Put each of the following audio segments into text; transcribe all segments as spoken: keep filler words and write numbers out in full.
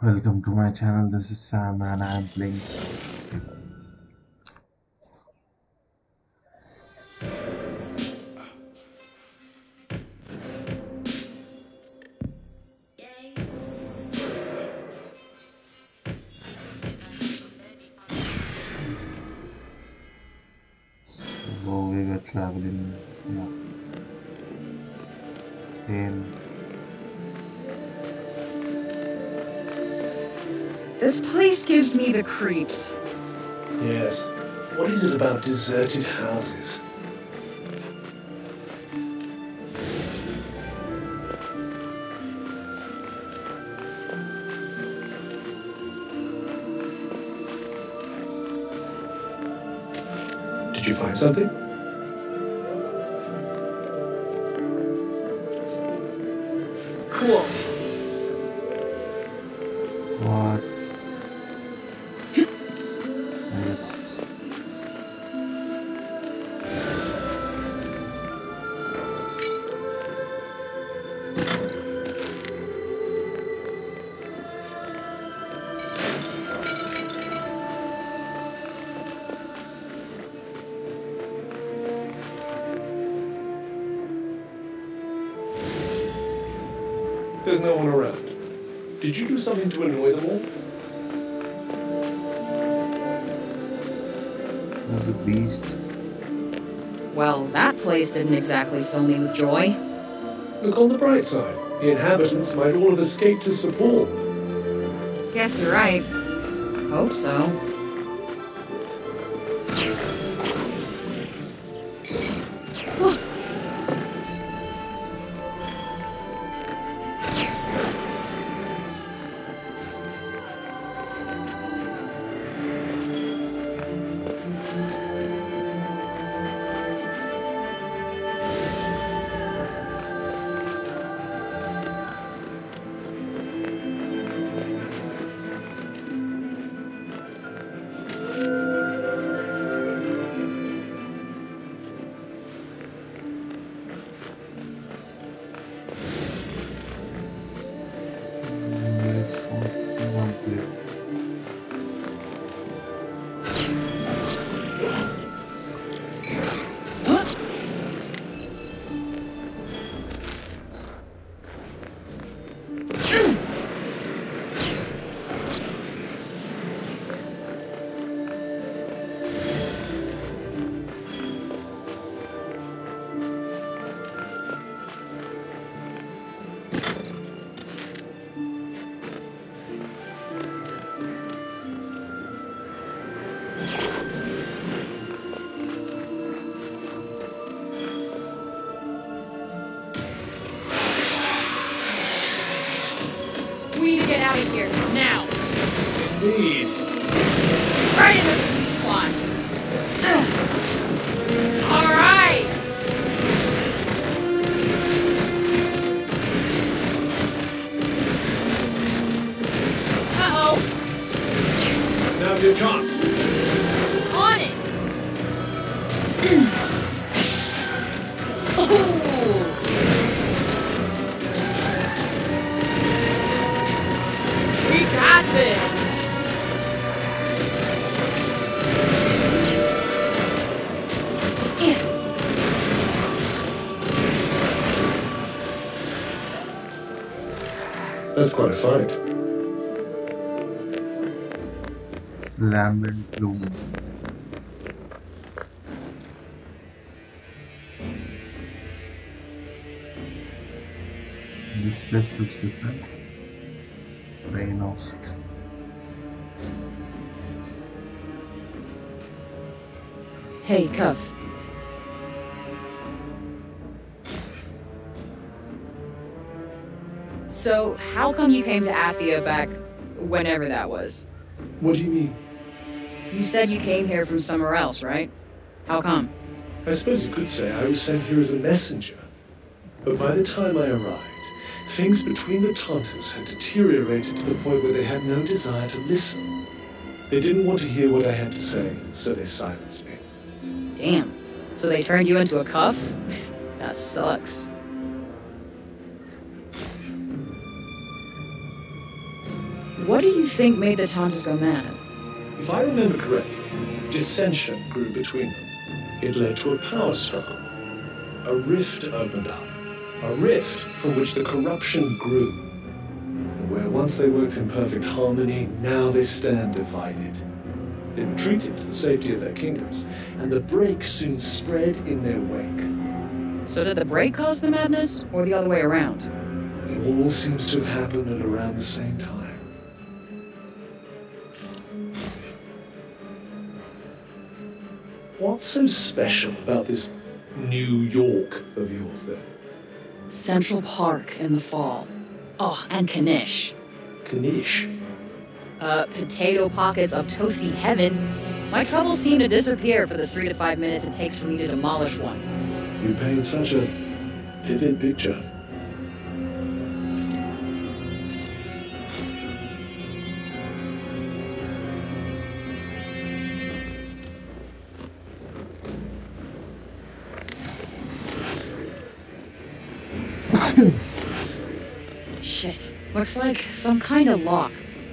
Welcome to my channel. This is Sam and I am playing. So we were traveling yeah, in This place gives me the creeps. Yes. What is it about deserted houses? Did you find something? Cool. what? I just There's no one around. Did you do something to annoy them all? was a beast. Well, that place didn't exactly fill me with joy. Look on the bright side. The inhabitants might all have escaped to Sapor. Guess you're right. Hope so. Yes, something unclear. We need to get out of here, now! Indeed. Right in the sweet spot! Alright! Uh-oh! Now's your chance. On it! Oh! We got this! That's quite a fight. Lambent plume. This place looks different. Rainost. Hey, Cuff. So, how come you came to Athia back whenever that was? What do you mean? You said you came here from somewhere else, right? How come? I suppose you could say I was sent here as a messenger. But by the time I arrived, things between the Taunters had deteriorated to the point where they had no desire to listen. They didn't want to hear what I had to say, so they silenced me. Damn. So they turned you into a cuff? That sucks. What do you think made the Tantas go mad? If I remember correctly, dissension grew between them. It led to a power struggle. A rift opened up. A rift from which the corruption grew. And where once they worked in perfect harmony, now they stand divided. It retreated to the safety of their kingdoms, and the break soon spread in their wake. So did the break cause the madness, or the other way around? It all seems to have happened at around the same time. What's so special about this New York of yours, then? Central Park in the fall. Oh, and Kanish. Kanish? Uh, potato pockets of toasty heaven. My troubles seem to disappear for the three to five minutes it takes for me to demolish one. You paint such a vivid picture. Shit. Looks like some kind of lock.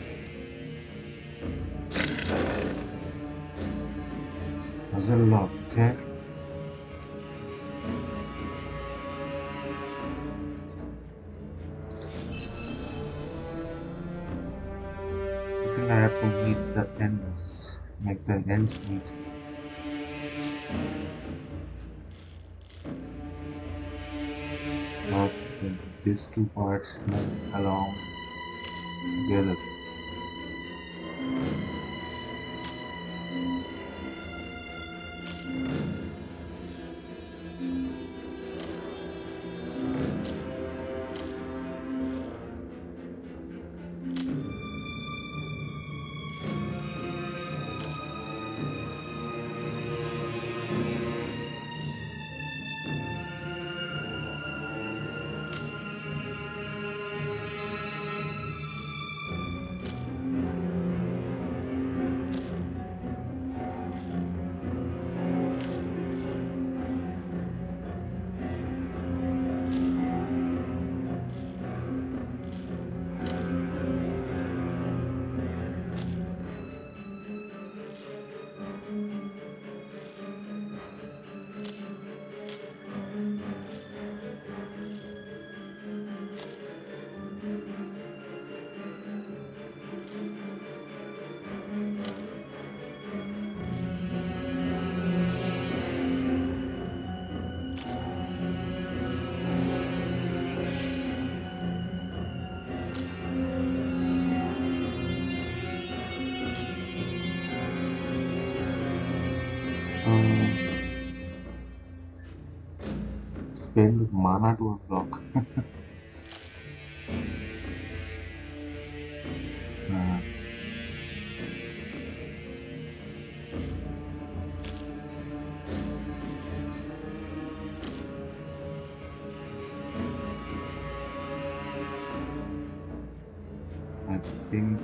Puzzle lock, okay? I think I have to meet the ends, make the ends meet. But these two parts move along together. Spend mana to unlock. uh, I think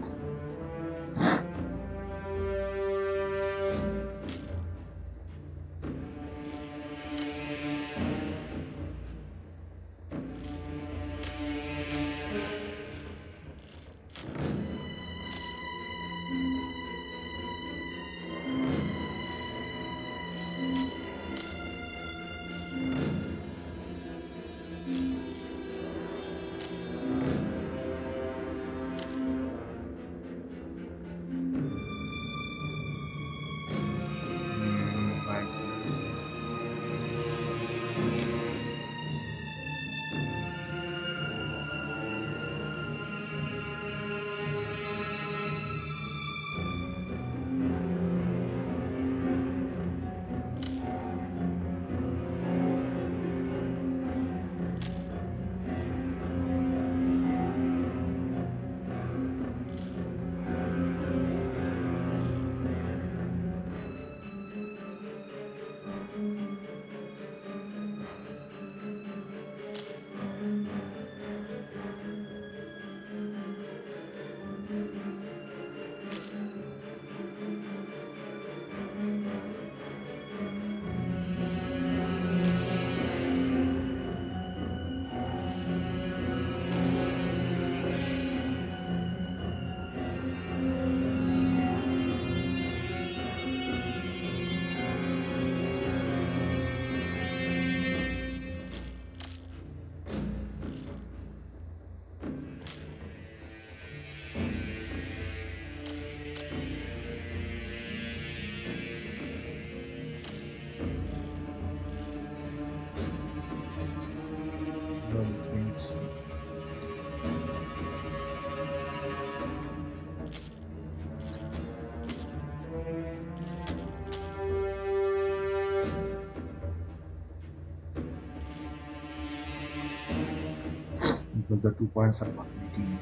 because the two points are not meeting.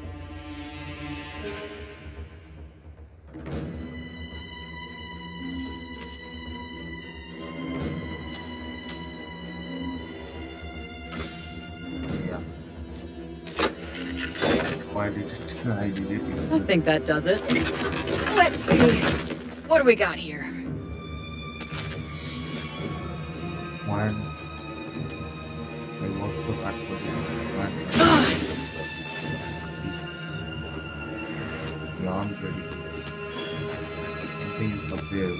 Yeah. Why did it? I did it. I think that does it. Let's see. What do we got here? One. I want to back for this one. Beyond ready. Something is not there.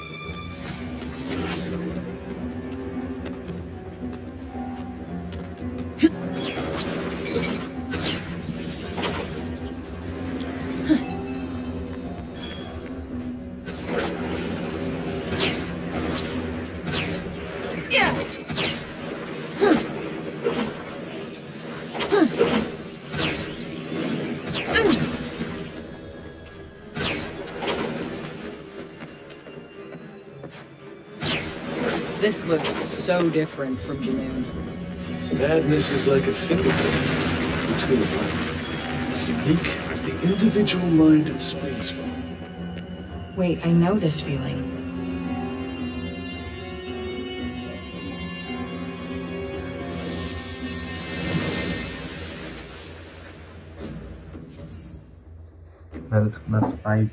This looks so different from Janoon. Madness is like a fingerprint between the mind, as unique as the individual mind it springs from. Wait, I know this feeling. Health plus five.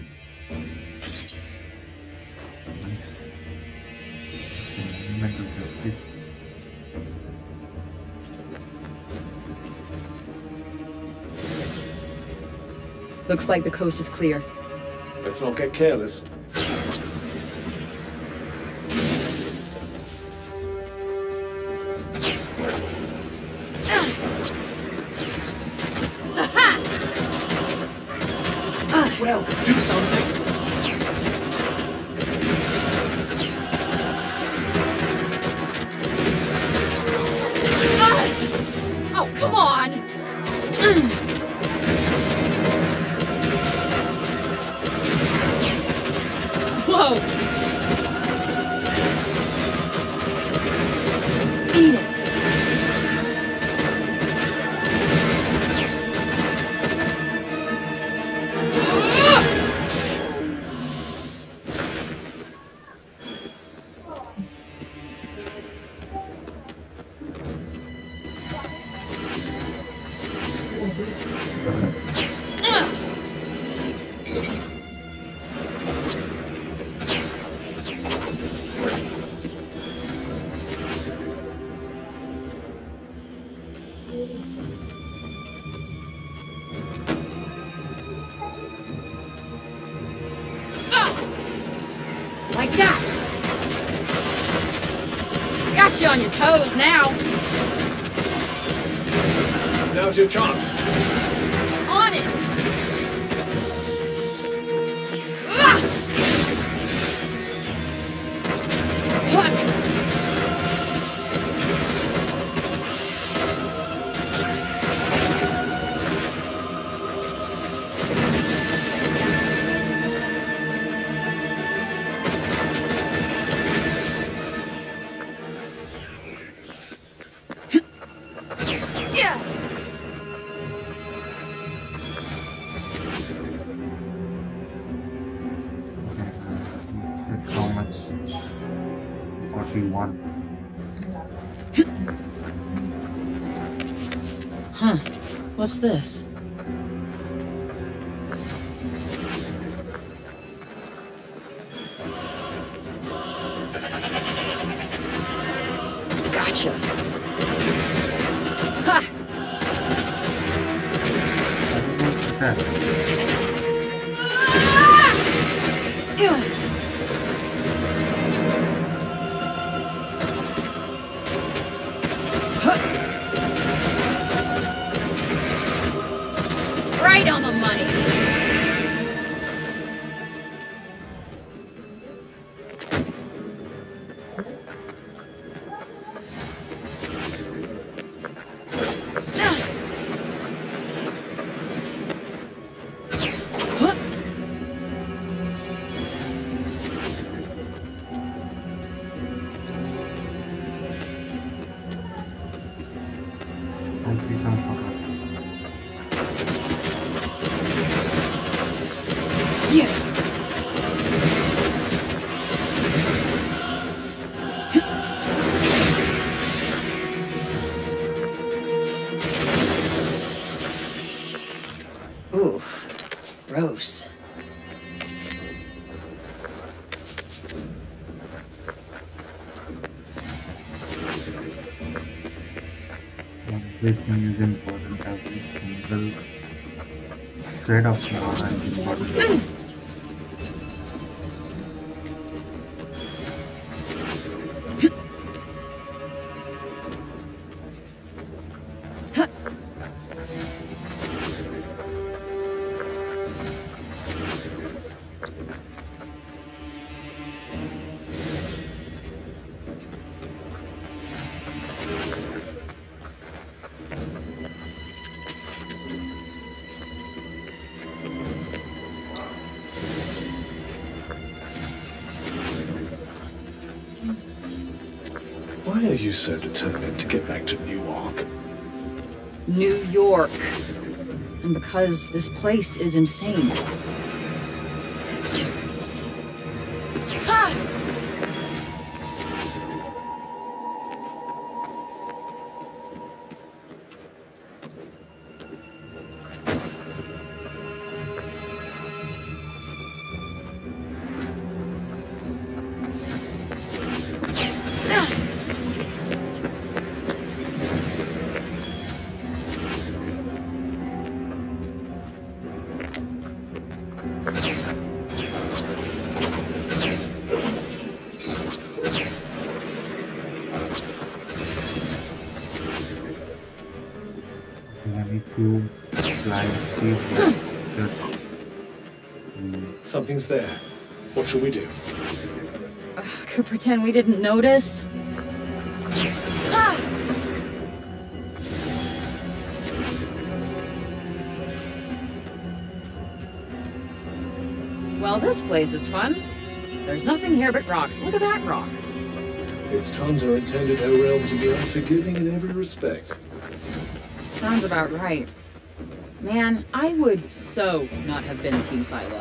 Nice. Mental justice. Looks like the coast is clear. Let's not get careless. Well, do something. Oh, come on! Whoa! Eat it! Like that! Got you on your toes now! Now's your chance. On it! Ah! Yeah! How much? forty-one. Huh. What's this? Gotcha. Ha! What's that? Ah! Ugh. Right on the money. Huh? I see some photos. Ooh, gross. Everything is important. Every single shred of mana is important. Why are you so determined to get back to Newark? New York. And because this place is insane. Ah! I need to fly feet just mm, Something's there. What shall we do? Could pretend we didn't notice. Ah! Well, this place is fun. There's nothing here but rocks. Look at that rock. Its tongues are intended, O Realm, to be unforgiving in every respect. Sounds about right. Man, I would so not have been Team Sila.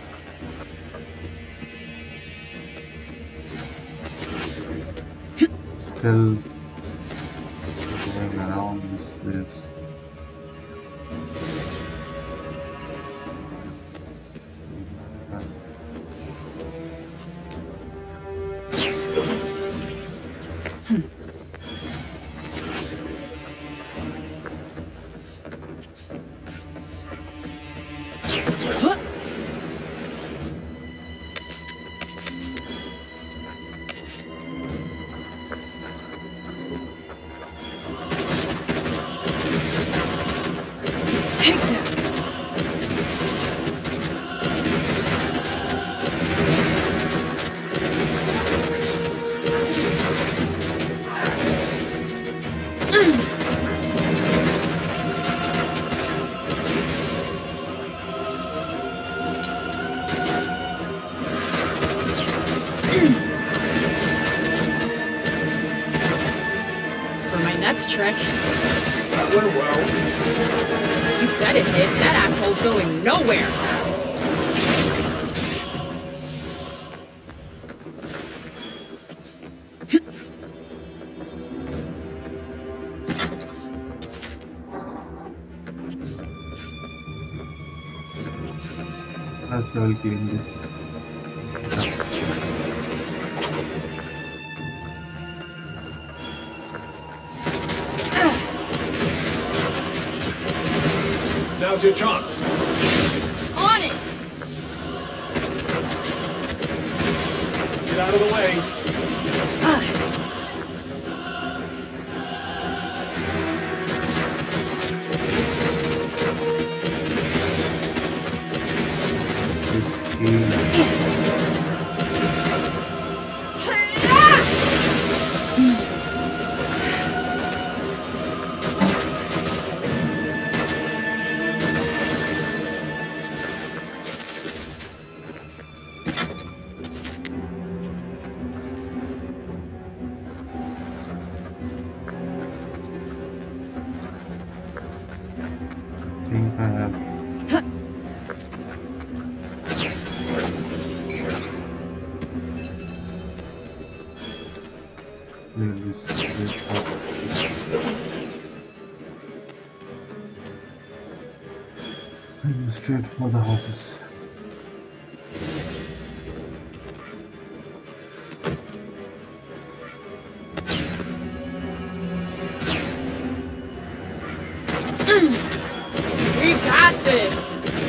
still going around this place. Trick. That went well. You bet it did. That asshole's going nowhere. I shall clean this. Now's your chance. On it! Get out of the way. This is I think I have straight for the houses. We got this!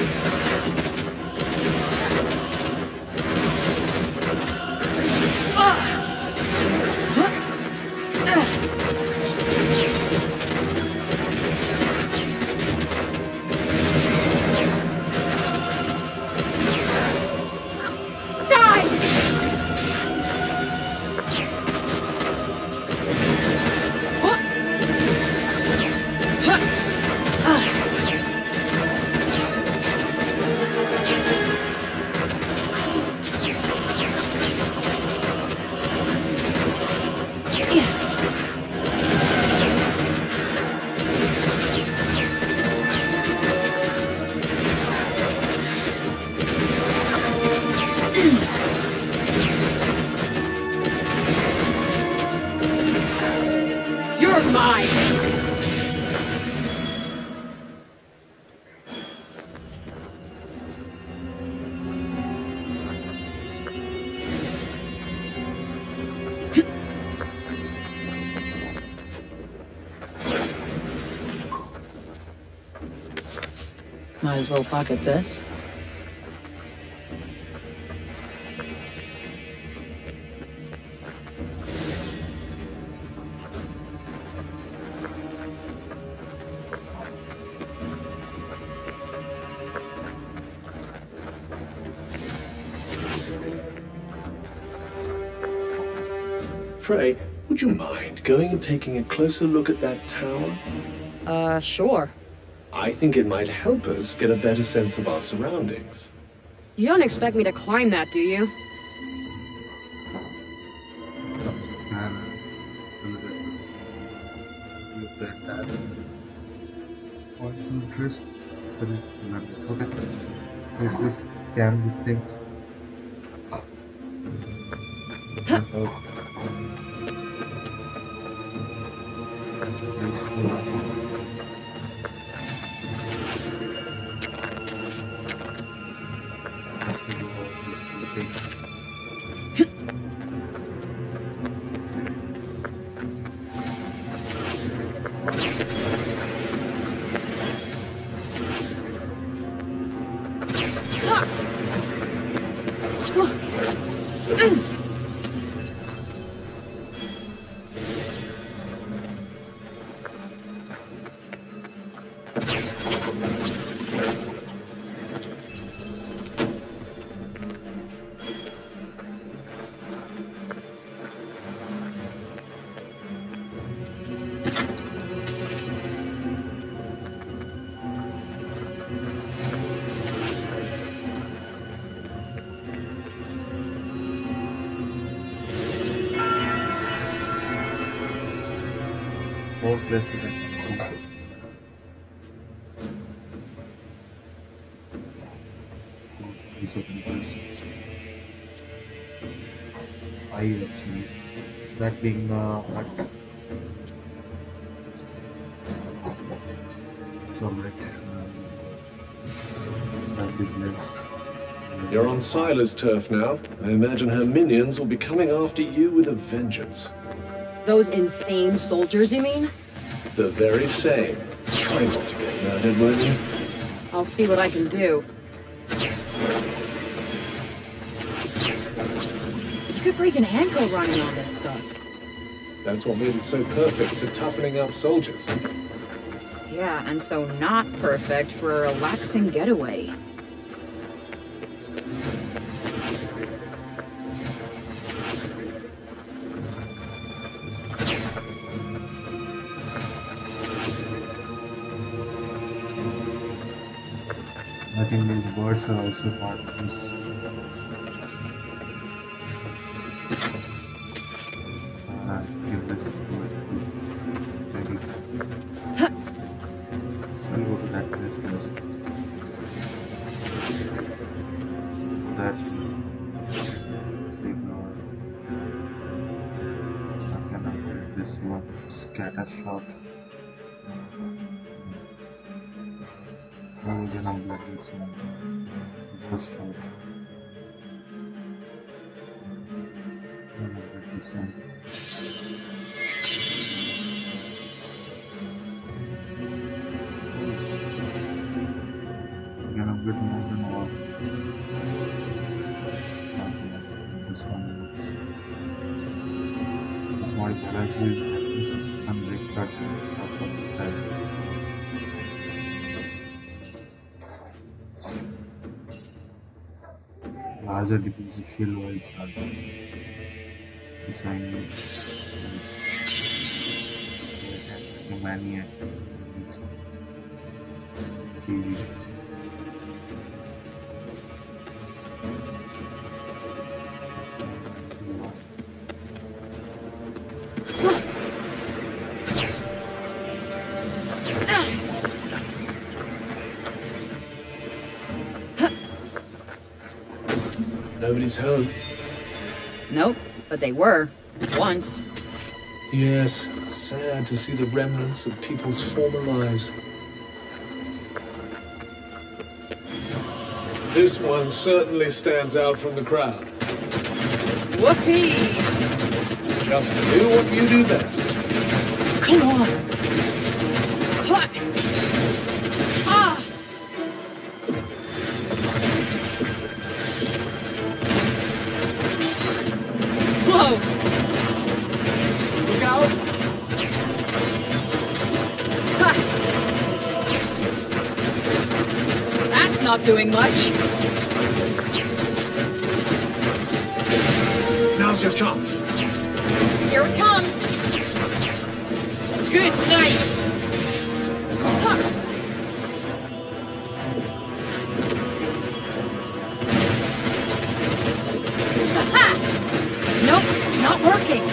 Might as well pocket this. Frey, would you mind going and taking a closer look at that tower? Uh, sure. I think it might help us get a better sense of our surroundings. You don't expect me to climb that, do you? And look at that. Point some interest, but it's okay. So just scan this thing. All residents. Piece of interest. Five actually. That being uh, at Summit. That business. You're on Sila's turf now. I imagine her minions will be coming after you with a vengeance. Those insane soldiers, you mean? The very same. Try not to get murdered, will you? I'll see what I can do. You could break an ankle running on this stuff. That's what made it so perfect for toughening up soldiers. Yeah, and so not perfect for a relaxing getaway. I think these birds are also part of this. Uh, give this a bird. Maybe. So I'll go to that place first. That. Ignore. I can upgrade this one. Scatter shot. Oh, yeah. Then I'm getting some push off. Then I'm getting some. Again, I'm getting more than all. This one looks. My garage is at least one hundred percent of the time. Larger defensive shield while charging. Design is maniac. T V. Nobody's home. Nope, but they were. Once. Yes, sad to see the remnants of people's former lives. This one certainly stands out from the crowd. Whoopee! Just do what you do best. Come on! Hot! Ah! Whoa! Look out! Ha! That's not doing much. Now's your chance. Here it comes! Good night! Ha! Aha! Nope, not working!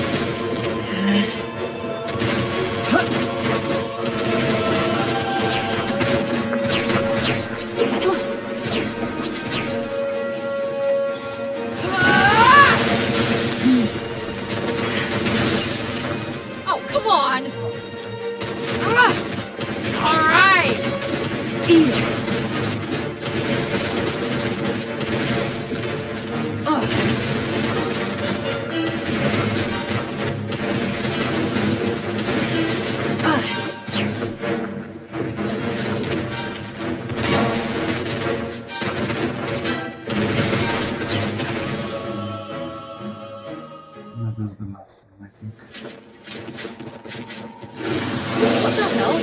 Oh, come on! Ah! All right! Eat it. Ugh. That was the last one, I think. What the hell?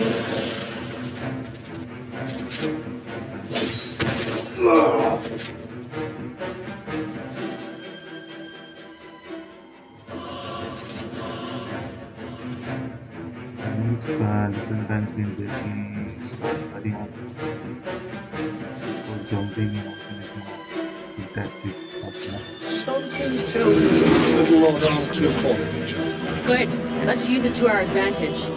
It's uh, different times been breaking, starting up, or jumping and finishing up. That it. Something tells me these little odd arms will follow each other. Good. Let's use it to our advantage.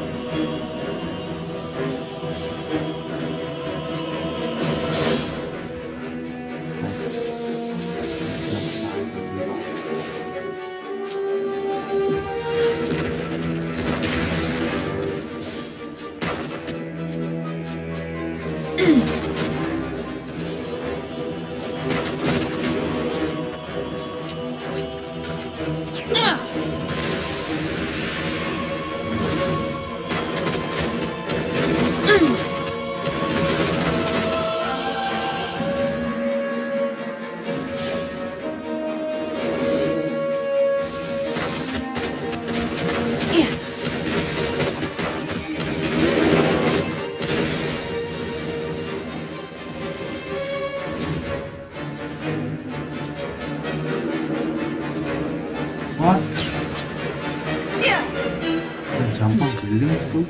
What? Yeah. The jump on buildings too?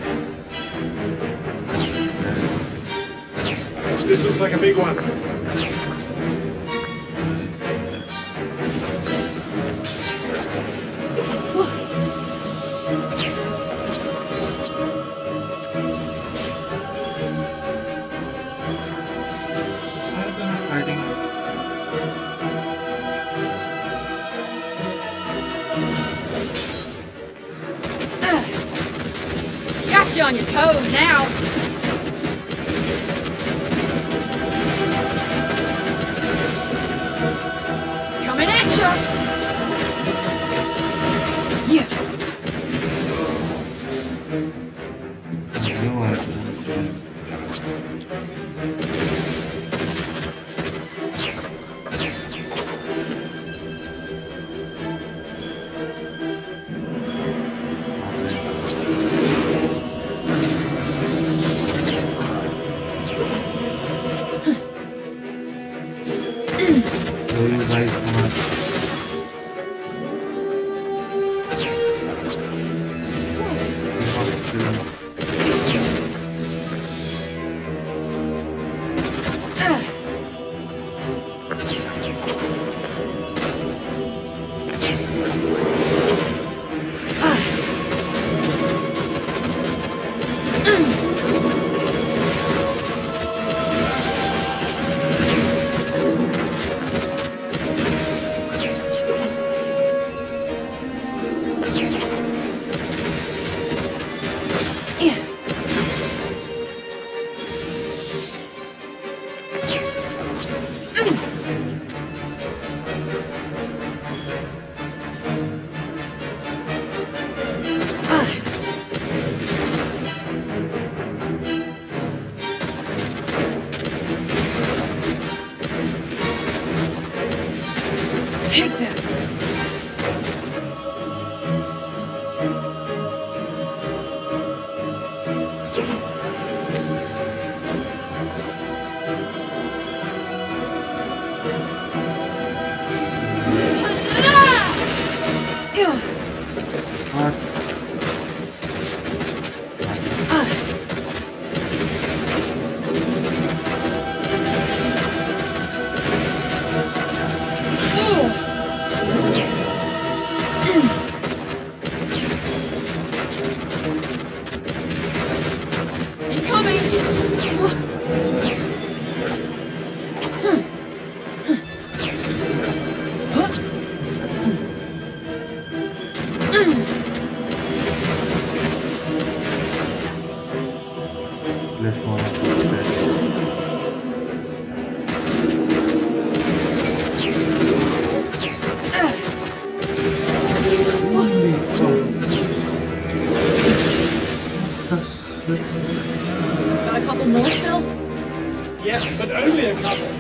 This looks like a big one. I've been fighting. Got you on your toes now. show you guys much. Take that! What? This one. Got a couple more still? Yes, but only a couple.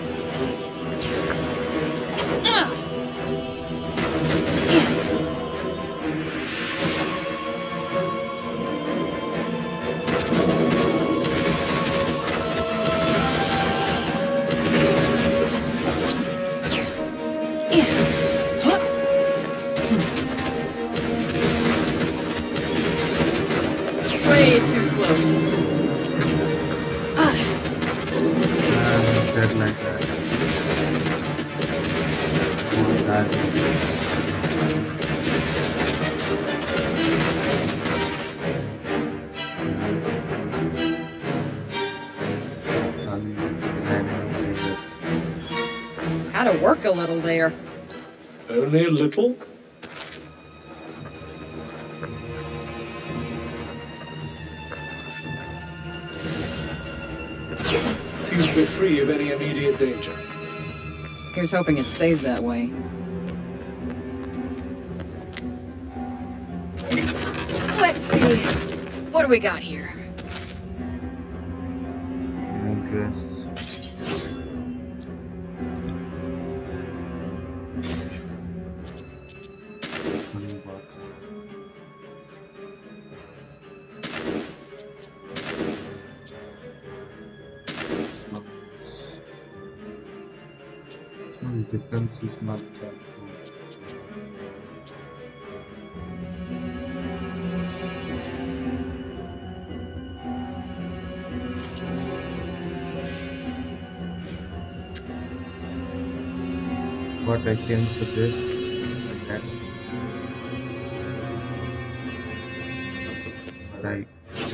Way too close. I'm dead like that. Oh, that. Had to work a little there. Only a little? Seems we're free of any immediate danger. Here's hoping it stays that way. Let's see. What do we got here? No dress. Money box. Some defense is not that good. But I can put this like that. Right.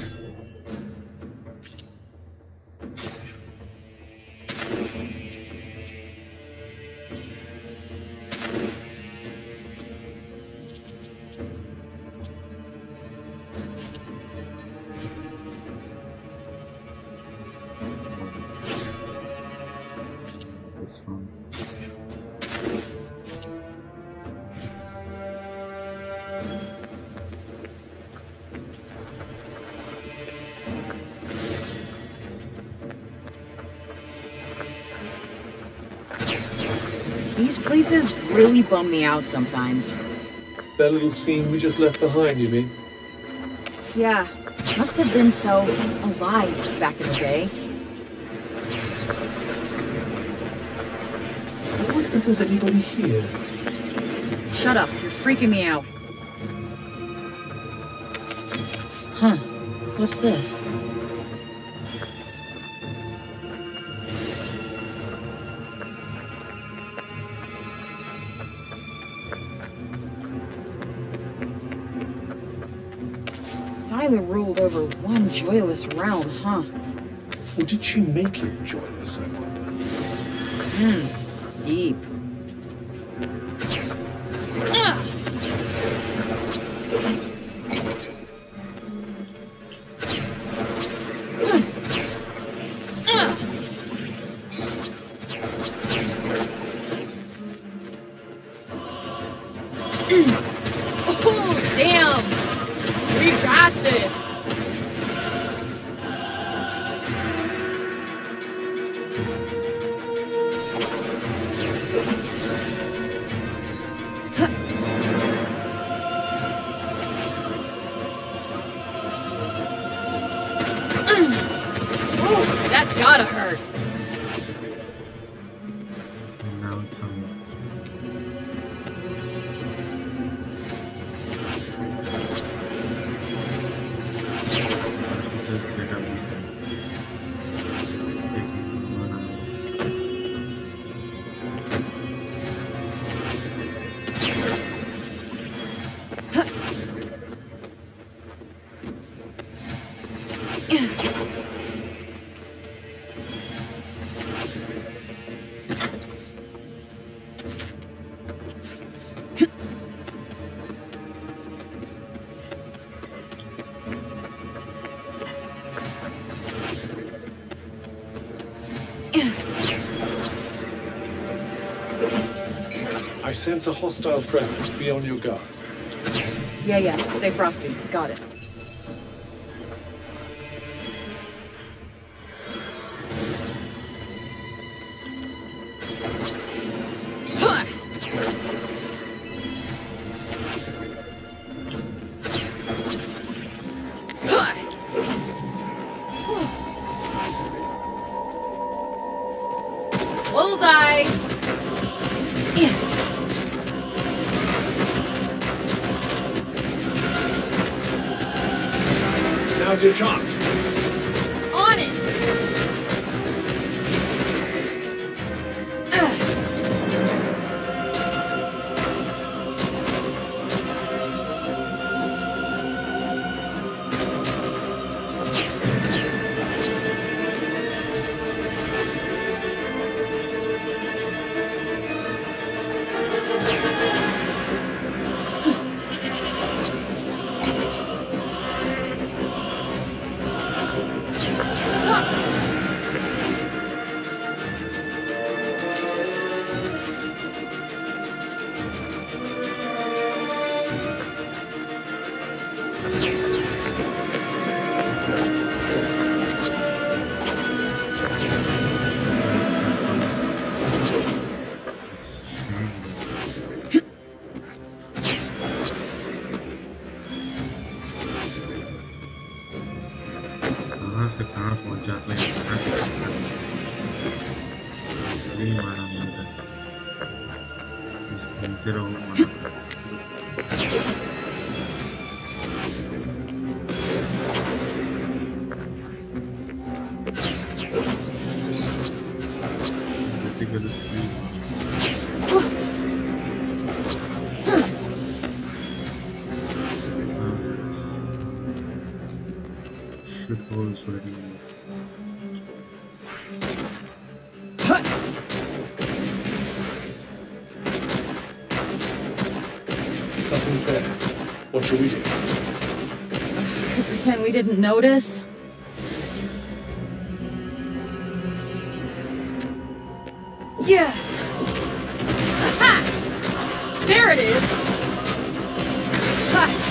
This one. These places really bum me out sometimes. That little scene we just left behind, you mean? Yeah, must have been so alive back in the day. What wonder if there's anybody here. Shut up, you're freaking me out. Huh, what's this? Scylla ruled over one joyless realm, huh? Or did she make it joyless, I wonder? Hmm, deep. Ah! Ah! Oh, damn! We got this! Ooh, that's gotta hurt. And now it's on. Just get up this time. Take one hour. I sense a hostile presence. Be on your guard. Yeah, yeah, stay frosty. Got it. Huh! Huh! Bullseye! Yeah. Now's your chance. On it! Ugh. कहाँ से कहाँ पहुँच जाते हैं यही माना मिलता है घूमते रहो माना जैसे गलत shitholes ready. Something's there. What should we do? Pretend we didn't notice. Yeah. Aha! There it is. Ha!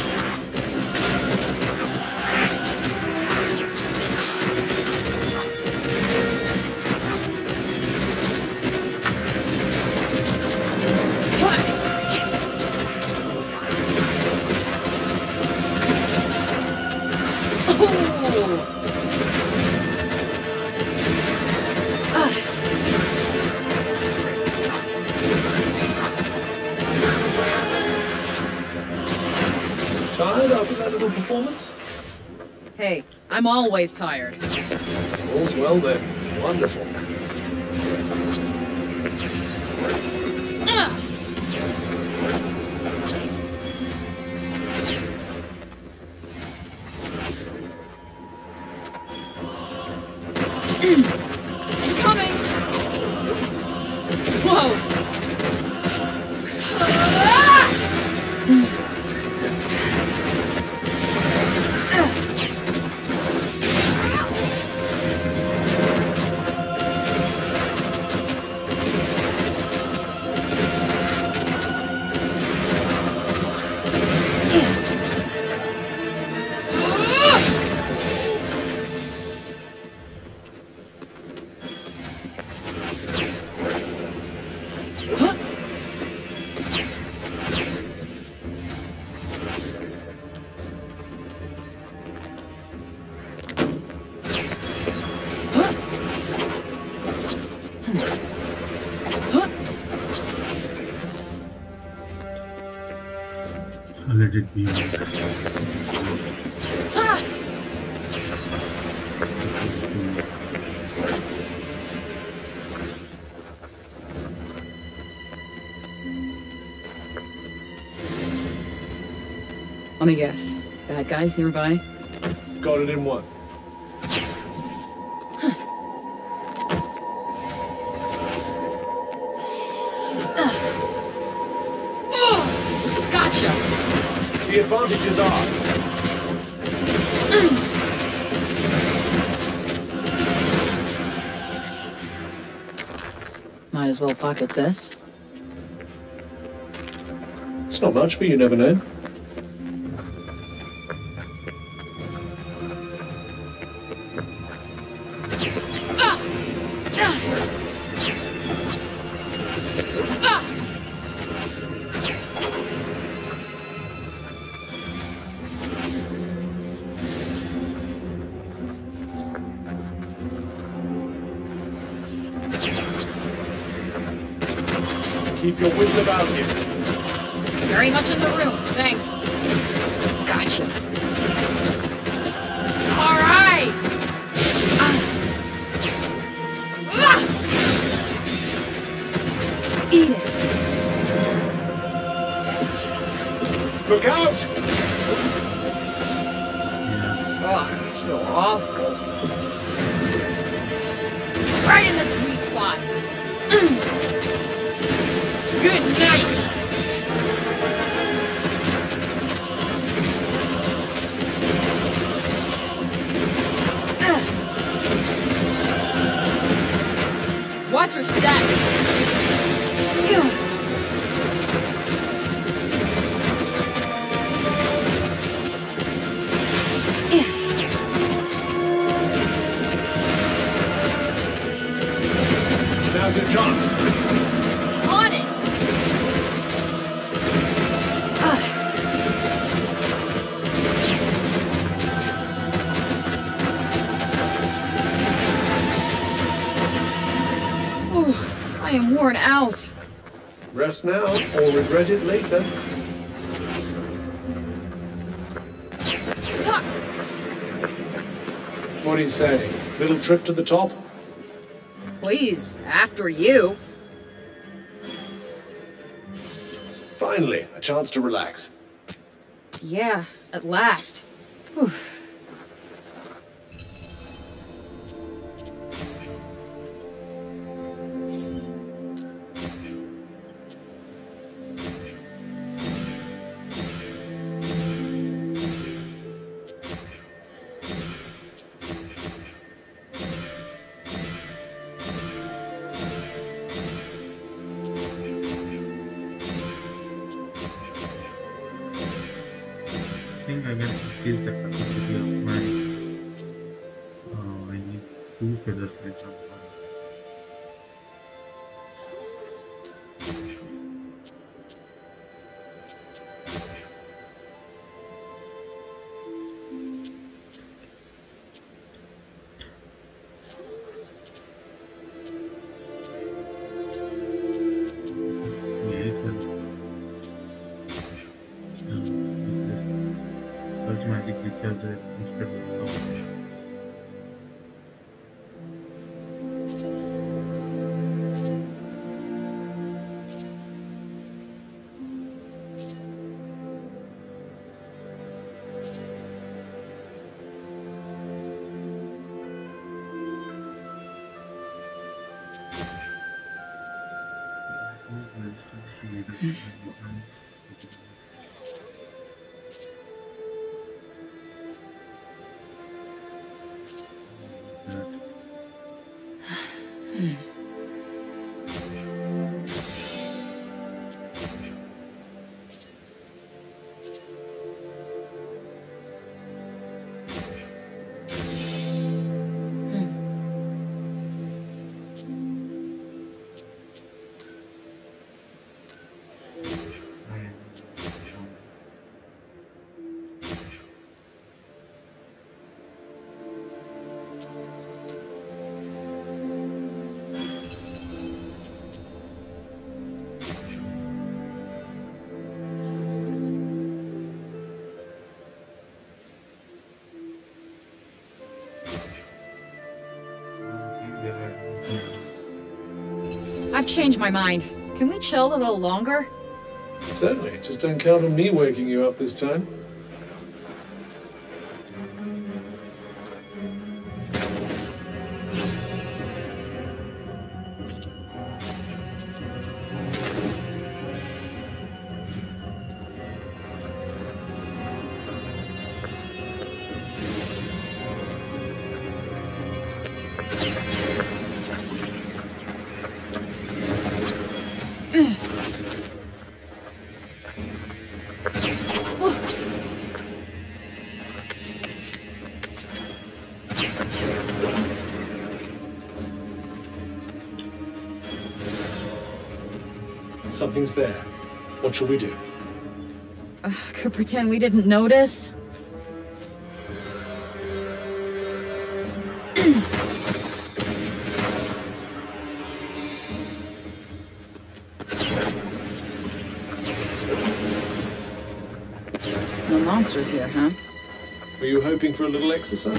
performance? Hey, I'm always tired. All's well then. Wonderful. Ah! Incoming! Whoa! Let it be. Let me guess. Bad guys nearby? Got it in one. Gotcha! The advantage is ours. Might as well pocket this. It's not much, but you never know. Keep your wits about you. Very much in the room, thanks. Gotcha. All right! Ah. Ah. Eat it. Look out! Oh, I feel awful. Right in the sweet spot. Mm. Good night. Ugh. Watch your step. Ugh. Now's your chance. On it. Ah. Ooh, I am worn out. Rest now, or regret it later. Ah. What do you say? Little trip to the top? Please, after you. Finally, a chance to relax. Yeah, at last. Whew. I think I can increase the capacity of my. Uh, I need two feathers right now. Magic as a instead of I've changed my mind. Can we chill a little longer? Certainly. Just don't count on me waking you up this time. Something's there. What shall we do? Uh, could pretend we didn't notice. No monsters here, huh? Were you hoping for a little exercise?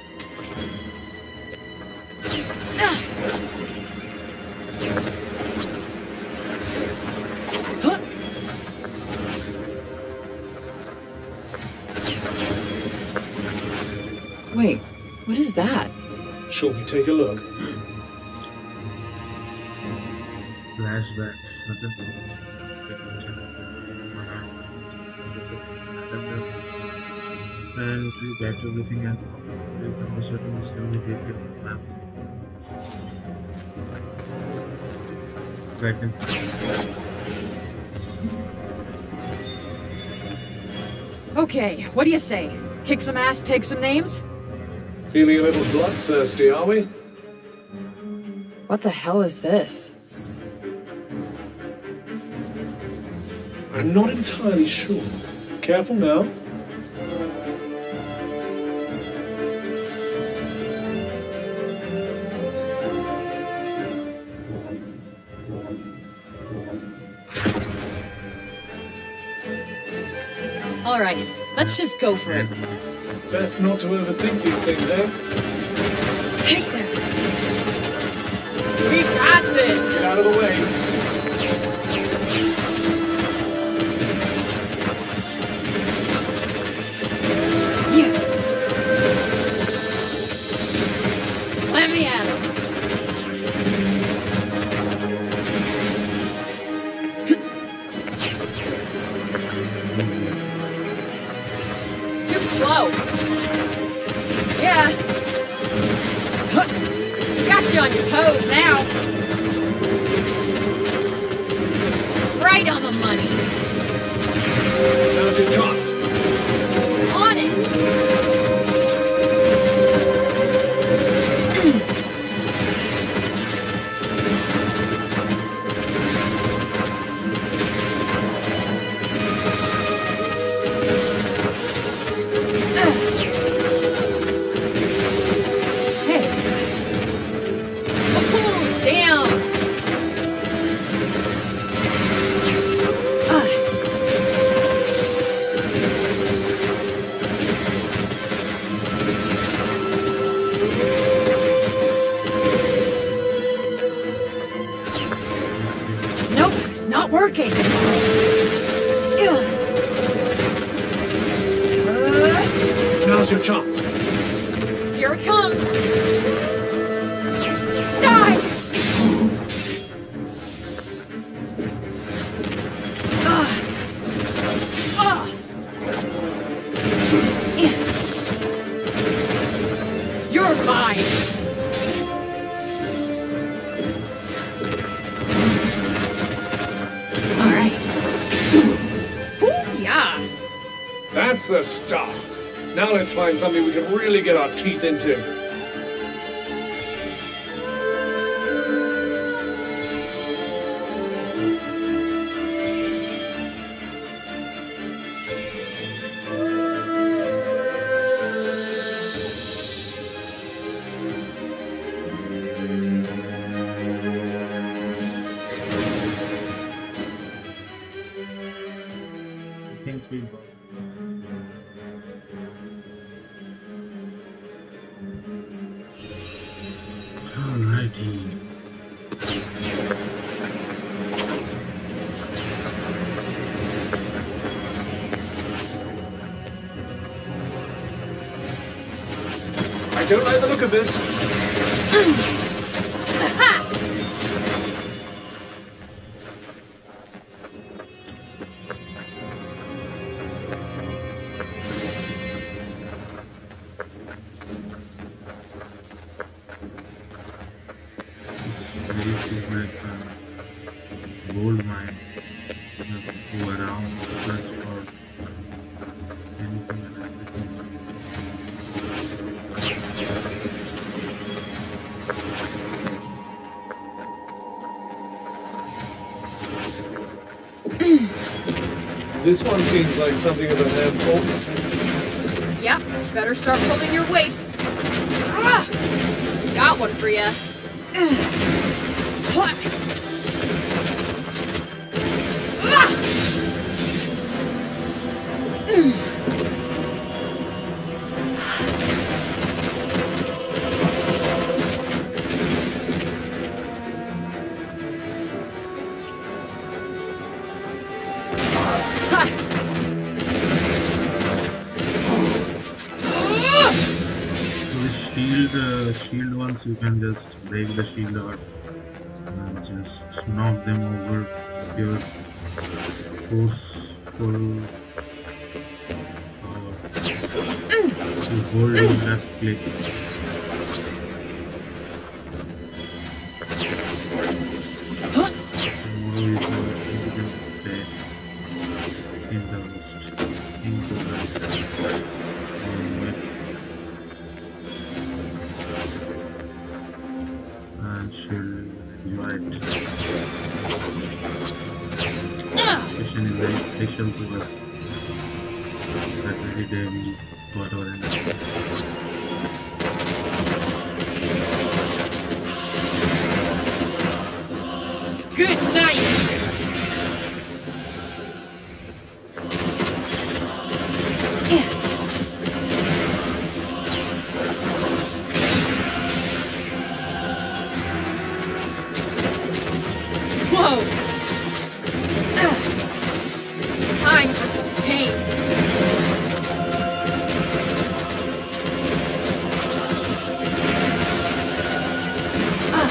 Wait, what is that? Shall we take a look? flashbacks, certain and we get everything and we can certain immediately map. Back in. Okay, what do you say? Kick some ass, take some names? Feeling a little bloodthirsty, are we? What the hell is this? I'm not entirely sure. Careful now. All right, let's just go for it. Best not to overthink these things, eh? Take them. We got this. Get out of the way. Yeah. Let me at him. Too slow. Yeah. Huh. Got you on your toes now. Okay. Ugh. Now's your chance. Here it comes! Die! Ah. Ah. You're mine! Alright. Yeah! That's the stuff. Now let's find something we can really get our teeth into. I think we got. Alrighty. I don't like the look of this. This is like a gold mine. You have to go around, search for anything and everything. This one seems like something of a handful. Yep, better start pulling your weight. Ah, got one for ya. Shield, uh, shield ones, you can just break the shield or and just knock them over with your forceful power. You hold your left click. Tomorrow you can, you can stay in the west, into the and she'll enjoy it. Mission is very special to us. That every day we got our energy. Good night! Whoa! Ugh. Time for some pain. Ah.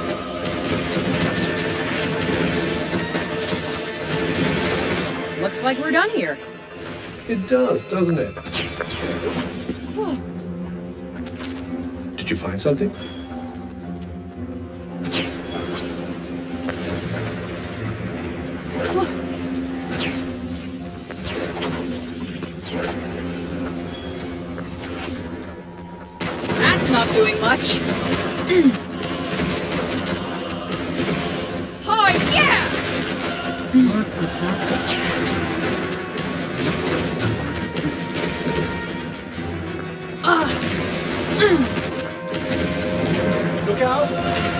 Looks like we're done here. It does, doesn't it? Whoa. Did you find something? That's not doing much. Oh, yeah! What the fuck? Ah. Look out!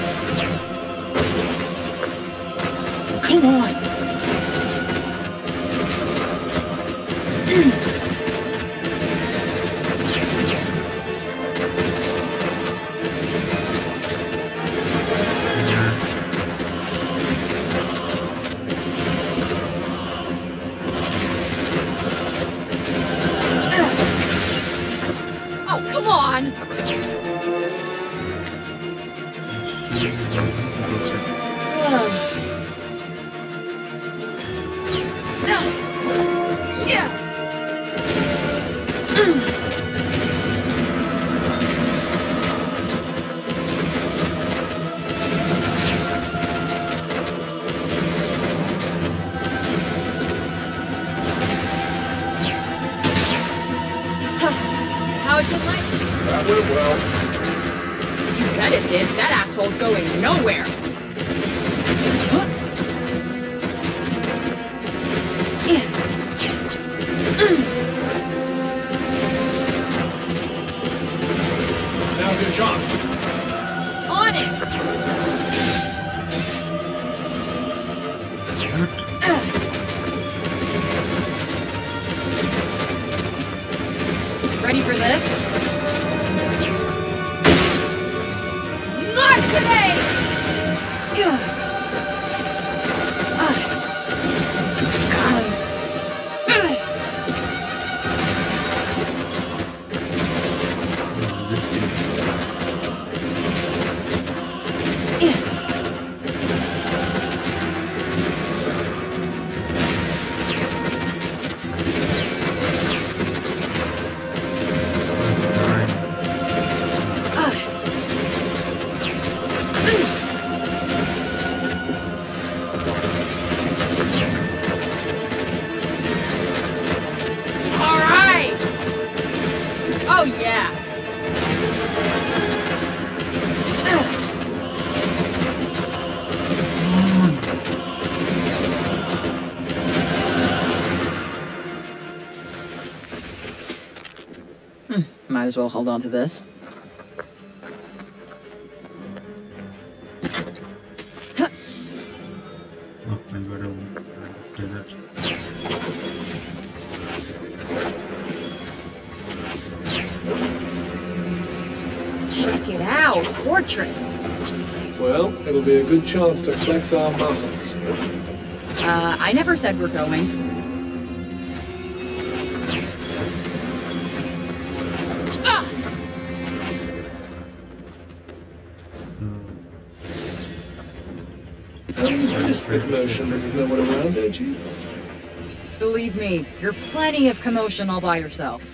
Come on! Well, You bet it did. That asshole's going nowhere. Huh? Yeah. Mm. now's your chance. On it. Ugh. Ready for this? Not today! Ugh. Ugh. God. Ugh. All right! Oh, yeah. Ugh. Hmm, might as well hold on to this. Oh, I got a desert. Check it out, fortress. Well, it'll be a good chance to flex our muscles. Uh, I never said we're going. Ah! Always miss the commotion when there's no one around, don't you? Believe me, you're plenty of commotion all by yourself.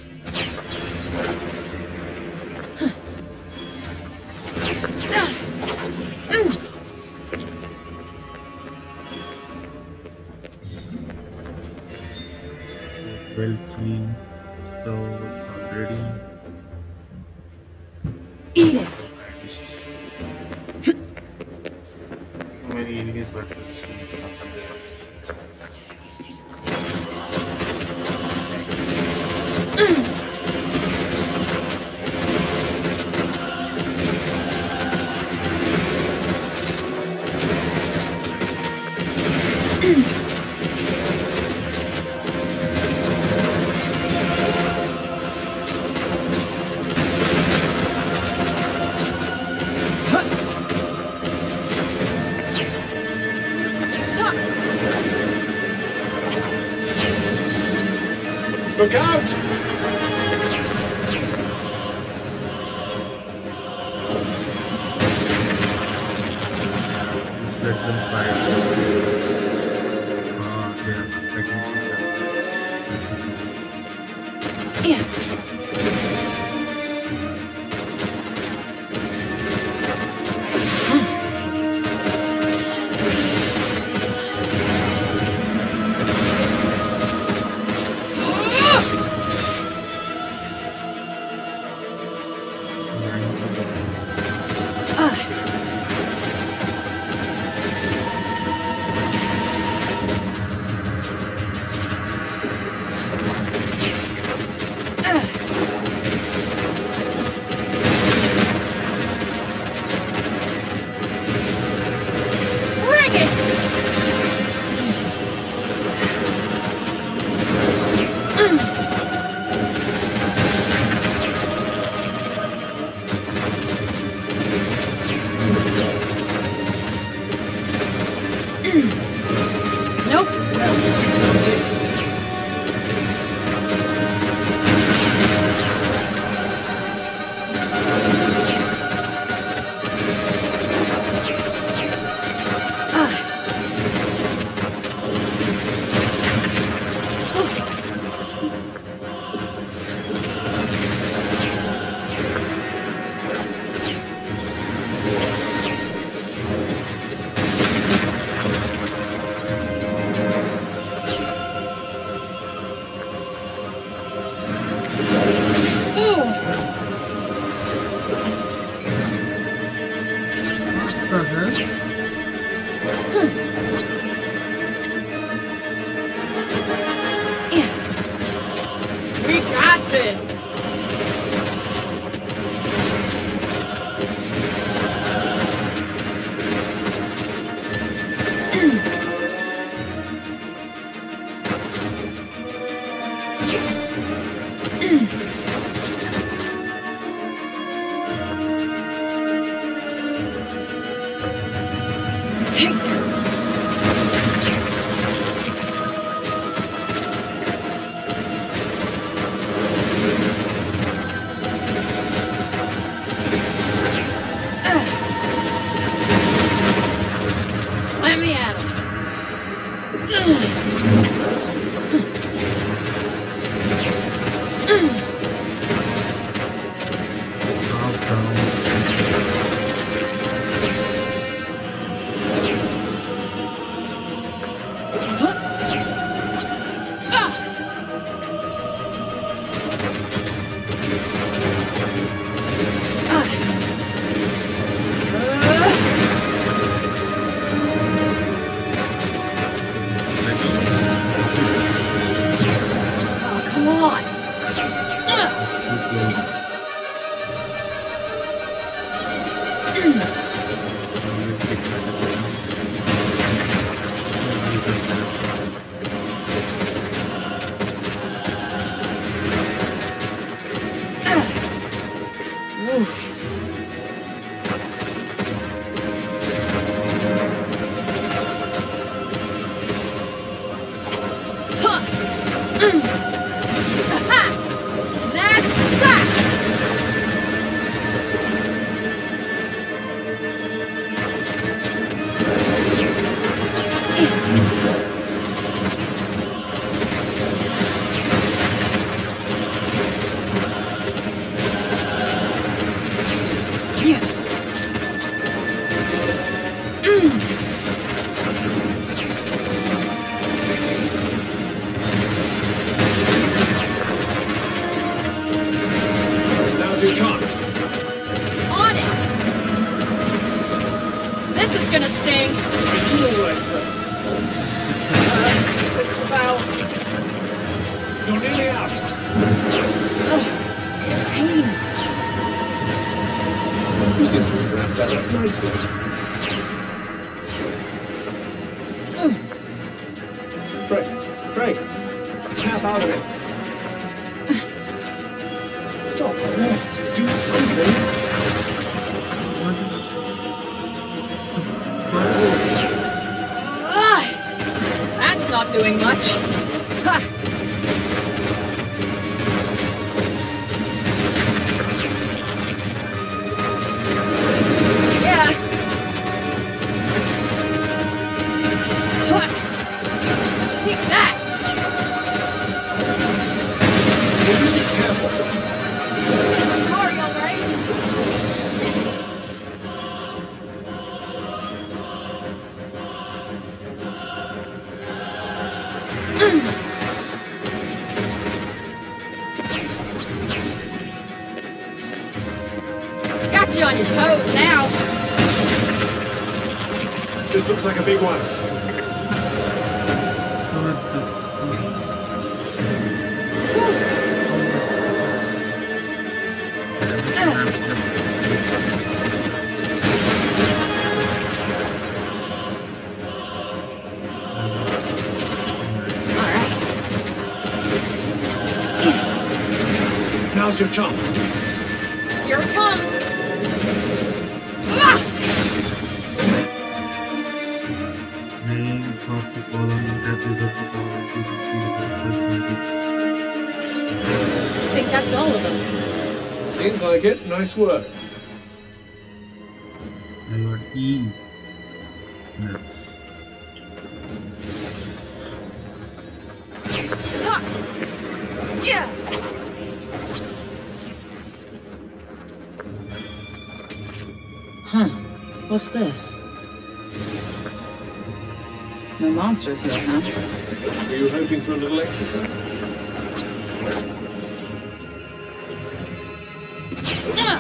Well clean. So already. Eat it! Many enemies, but Look out! just let them fire. Ah, they are attacking each other. Yeah. Nope. Now you do something. We got this! Let me at him. Frank, Frank, snap out of it. Stop, rest, do something. Ah, that's not doing much. Ha. Yeah. Ha. Take that. Sorry, all right. Got you on your toes now. This looks like a big one. Now's your chance. Here it comes. Ah! Name of the column episodes of this I think that's all of them. Seems like it. Nice work. I got E. That's Ah! Yeah. Huh. What's this? No monsters here, huh? Were you hoping for a little exercise? Ah!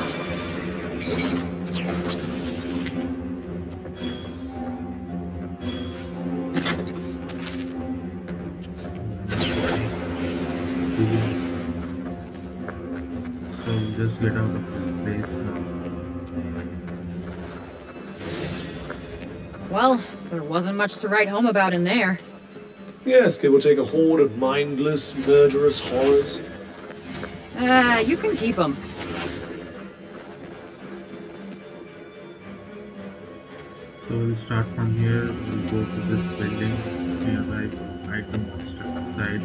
begins. So we'll just get out of this place now. Well, there wasn't much to write home about in there. Yes, give or take a horde of mindless, murderous horrors. Ah, uh, you can keep them. So we'll start from here, we'll go to this building, nearby item monster inside.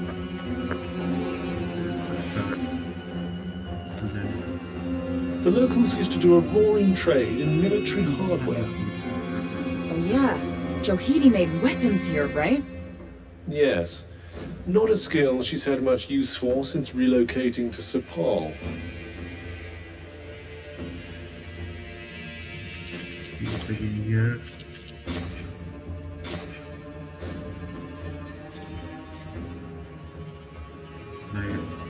Start. And then The locals used to do a roaring trade in military hardware. Oh yeah, Johidi made weapons here, right? Yes. Not a skill she's had much use for since relocating to Sepal. see it again here.